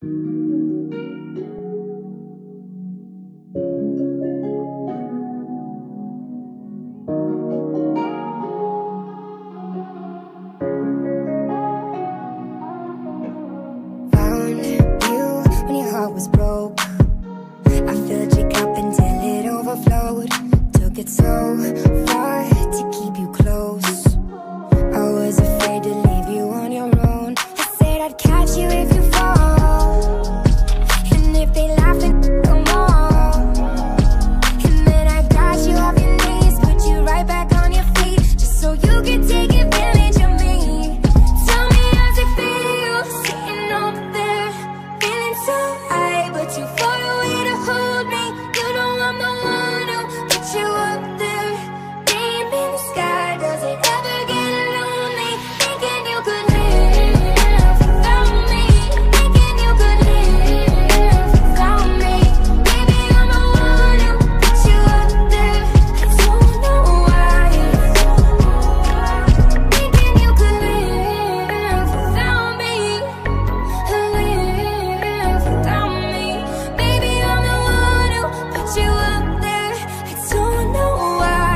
Found you when your heart was broke. I filled your cup until it overflowed. Took it so far to keep you close. I was afraid to leave you on your own. I said I'd catch you if you fall, and if they laugh then come on. And then I got you off your knees, put you right back on your feet, just so you could take advantage of me. Tell me how's it feel, sitting over there, feeling so high, but too far away to hold me. You know I'm the one who put you up there, name in the sky. Does it ever get lonely, thinking you could live without me, thinking you could live without me? Baby, I'm the one who put you up there. I don't know why, thinking you could live without me, live without me. Baby, I'm the one who put you up there. I don't know why.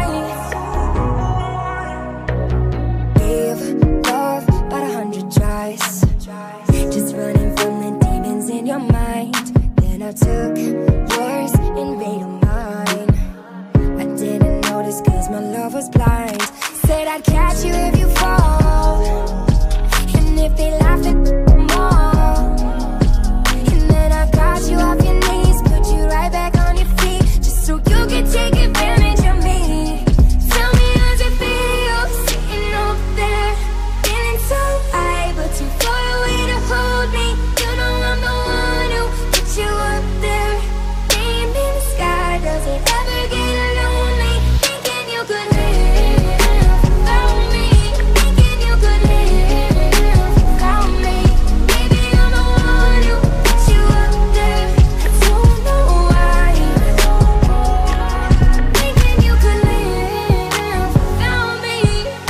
Gave love about 100 tries, just running from the demons in your mind. Then I took yours and made them mine. I didn't notice cause my love was blind. Said I'd catch you if you fall, and if they laugh then more. And then I got you off your knees, put you right back on your feet, just so you could take advantage of me. Tell me how's it feel, sitting over there, feeling so high, but too far away to hold me. You know I'm the one who put you up there, name in the sky. Does it ever get lonely, thinking you could live without me, thinking you could live without me? Baby, I'm the one who put you up there. I don't know why, thinking you could live without me,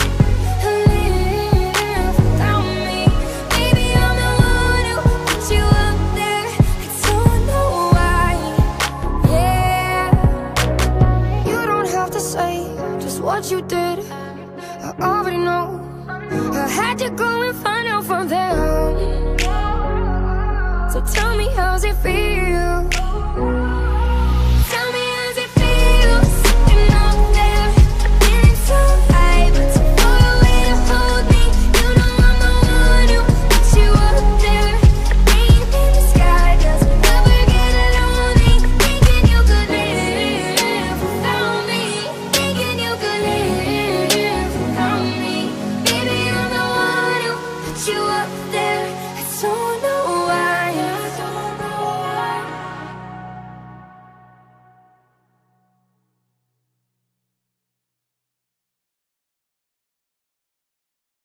live without me. Baby, I'm the one who put you up there. I don't know why. Yeah, you don't have to say just what you did, I already know. I had to go and find out from them. So tell me how's it feel,